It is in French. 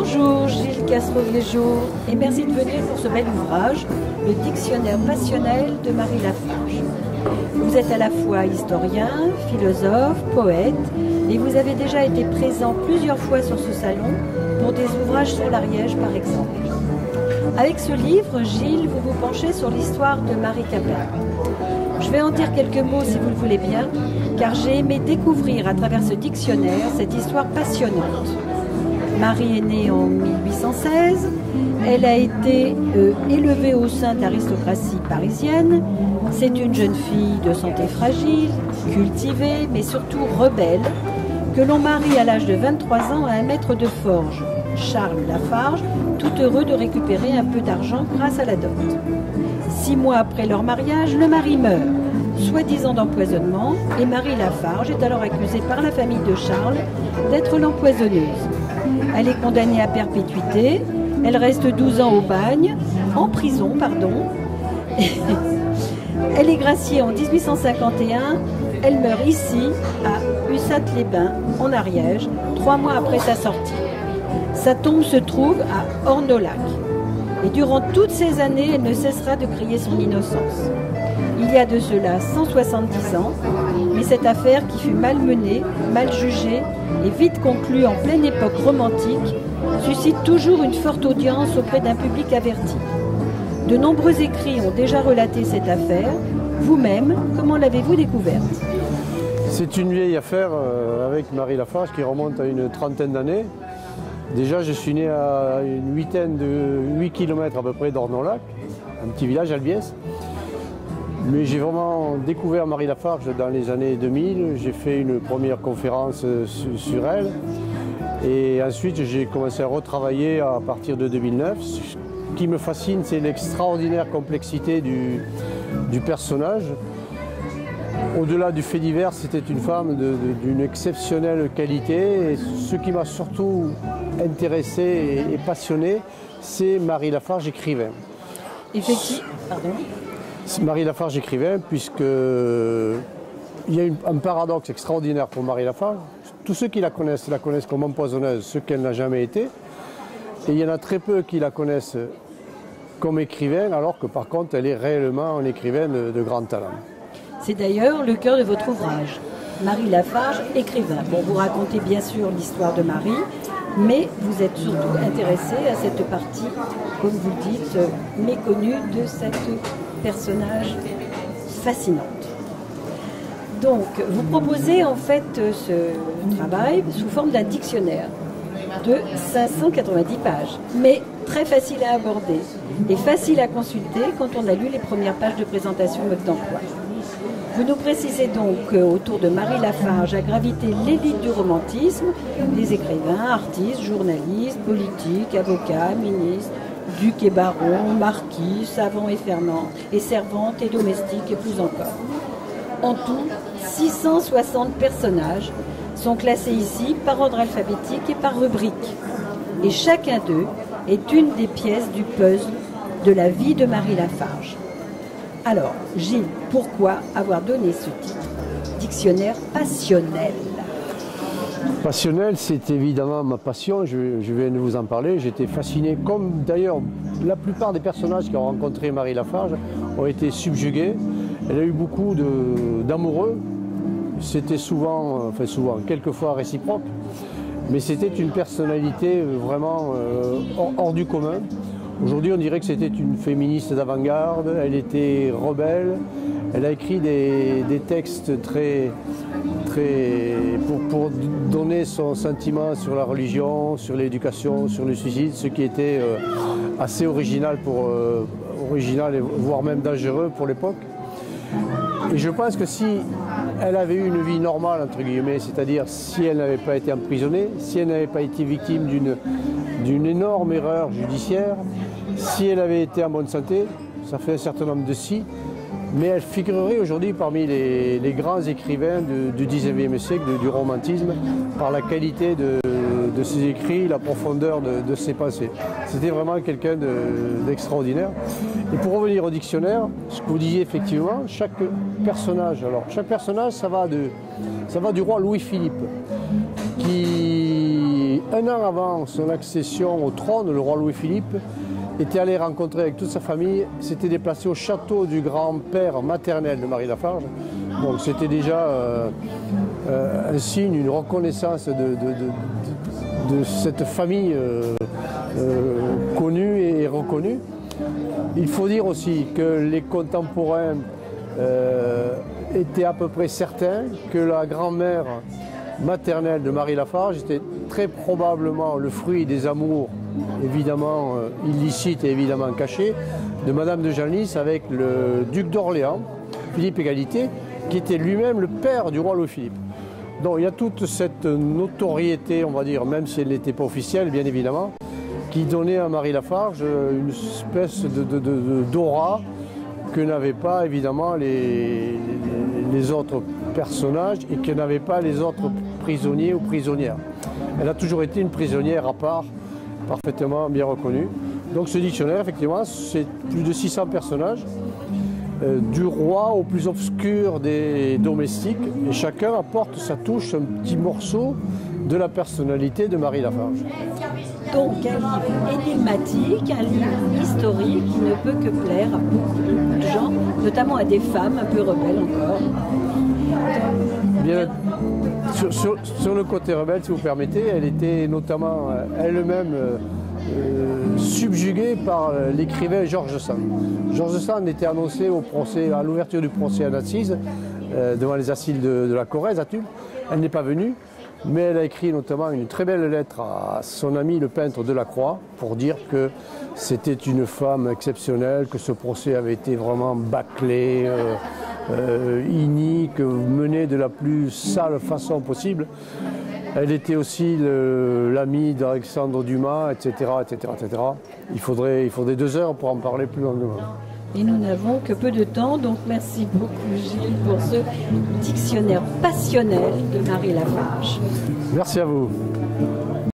Bonjour Gilles Castroviejo et merci de venir pour ce bel ouvrage, le dictionnaire passionnel de Marie Lafarge. Vous êtes à la fois historien, philosophe, poète et vous avez déjà été présent plusieurs fois sur ce salon pour des ouvrages sur l'Ariège par exemple. Avec ce livre, Gilles, vous vous penchez sur l'histoire de Marie Capin. Je vais en dire quelques mots si vous le voulez bien, car j'ai aimé découvrir à travers ce dictionnaire cette histoire passionnante. Marie est née en 1816, elle a été élevée au sein de l'aristocratie parisienne. C'est une jeune fille de santé fragile, cultivée, mais surtout rebelle, que l'on marie à l'âge de 23 ans à un maître de forge, Charles Lafarge, tout heureux de récupérer un peu d'argent grâce à la dot. 6 mois après leur mariage, le mari meurt, soi-disant d'empoisonnement, et Marie Lafarge est alors accusée par la famille de Charles d'être l'empoisonneuse. Elle est condamnée à perpétuité, elle reste 12 ans au bagne, en prison, pardon. Elle est graciée en 1851, elle meurt ici, à Ussat-les-Bains, en Ariège, 3 mois après sa sortie. Sa tombe se trouve à Ornolac. Et durant toutes ces années, elle ne cessera de crier son innocence. Il y a de cela 170 ans, mais cette affaire qui fut mal menée, mal jugée et vite conclue en pleine époque romantique, suscite toujours une forte audience auprès d'un public averti. De nombreux écrits ont déjà relaté cette affaire. Vous-même, comment l'avez-vous découverte? C'est une vieille affaire avec Marie Lafarge qui remonte à une trentaine d'années. Déjà, je suis né à une huitaine de 8 km à peu près d'Ornolac, un petit village albiès. Mais j'ai vraiment découvert Marie Lafarge dans les années 2000. J'ai fait une première conférence sur elle. Et ensuite, j'ai commencé à retravailler à partir de 2009. Ce qui me fascine, c'est l'extraordinaire complexité du personnage. Au-delà du fait divers, c'était une femme d'une exceptionnelle qualité. Et ce qui m'a surtout intéressé et passionné, c'est Marie Lafarge écrivain. Effectivement, pardon. Marie Lafarge écrivain, puisque il y a un paradoxe extraordinaire pour Marie Lafarge. Tous ceux qui la connaissent comme empoisonneuse, ce qu'elle n'a jamais été. Et il y en a très peu qui la connaissent comme écrivain, alors que par contre, elle est réellement une écrivaine de grand talent. C'est d'ailleurs le cœur de votre ouvrage, Marie Lafarge, écrivain. Bon, vous racontez bien sûr l'histoire de Marie, mais vous êtes surtout intéressé à cette partie, comme vous le dites, méconnue de cette personnage fascinante. Donc, vous proposez en fait ce travail sous forme d'un dictionnaire de 590 pages, mais très facile à aborder et facile à consulter quand on a lu les premières pages de présentation mode d'emploi. Vous nous précisez donc qu'autour de Marie Lafarge a gravité l'élite du romantisme, des écrivains, artistes, journalistes, politiques, avocats, ministres, ducs et barons, marquis, savants et servantes et domestiques et plus encore. En tout, 660 personnages sont classés ici par ordre alphabétique et par rubrique. Et chacun d'eux est une des pièces du puzzle de la vie de Marie Lafarge. Alors, Gilles, pourquoi avoir donné ce titre, dictionnaire passionnel? Passionnel, c'est évidemment ma passion, je viens de vous en parler. J'étais fasciné, comme d'ailleurs la plupart des personnages qui ont rencontré Marie Lafarge ont été subjugués. Elle a eu beaucoup d'amoureux, c'était souvent, quelquefois réciproque, mais c'était une personnalité vraiment hors du commun. Aujourd'hui, on dirait que c'était une féministe d'avant-garde, elle était rebelle, elle a écrit des textes pour donner son sentiment sur la religion, sur l'éducation, sur le suicide, ce qui était assez original et voire même dangereux pour l'époque. Et je pense que si elle avait eu une vie normale, entre guillemets, c'est-à-dire si elle n'avait pas été emprisonnée, si elle n'avait pas été victime d'une énorme erreur judiciaire, si elle avait été en bonne santé, ça fait un certain nombre de si, mais elle figurerait aujourd'hui parmi les grands écrivains du XIXe siècle, du romantisme, par la qualité de ses écrits, la profondeur de ses pensées. C'était vraiment quelqu'un d'extraordinaire. Et pour revenir au dictionnaire, ce que vous disiez effectivement, chaque personnage, ça va du roi Louis-Philippe, qui un an avant son accession au trône, le roi Louis-Philippe était allé rencontrer avec toute sa famille, s'était déplacé au château du grand-père maternel de Marie Lafarge. Donc c'était déjà un signe, une reconnaissance de cette famille connue et reconnue. Il faut dire aussi que les contemporains étaient à peu près certains que la grand-mère maternelle de Marie Lafarge était très probablement le fruit des amours évidemment illicites et évidemment cachés de Madame de Genlis avec le duc d'Orléans, Philippe Égalité, qui était lui-même le père du roi Louis-Philippe. Donc il y a toute cette notoriété, on va dire, même si elle n'était pas officielle, bien évidemment, qui donnait à Marie Lafarge une espèce d'aura que n'avaient pas évidemment les autres personnages et que n'avaient pas les autres prisonniers ou prisonnières. Elle a toujours été une prisonnière à part, parfaitement bien reconnue. Donc ce dictionnaire, effectivement, c'est plus de 600 personnages, du roi au plus obscur des domestiques, et chacun apporte sa touche, un petit morceau de la personnalité de Marie Lafarge. Donc un livre énigmatique, un livre historique qui ne peut que plaire à beaucoup de gens, notamment à des femmes un peu rebelles encore. Bien, sur le côté rebelle, si vous permettez, elle était notamment elle-même subjuguée par l'écrivain George Sand. George Sand était annoncé au procès, à l'ouverture du procès en assises, devant les assises de la Corrèze à Tulle. Elle n'est pas venue, mais elle a écrit notamment une très belle lettre à son ami le peintre Delacroix pour dire que c'était une femme exceptionnelle, que ce procès avait été vraiment bâclé, inique, mené de la plus sale façon possible. Elle était aussi l'amie d'Alexandre Dumas, etc., etc., etc. Il faudrait 2 heures pour en parler plus longuement. Et nous n'avons que peu de temps, donc merci beaucoup Gilles pour ce dictionnaire passionnel de Marie Lafarge. Merci à vous.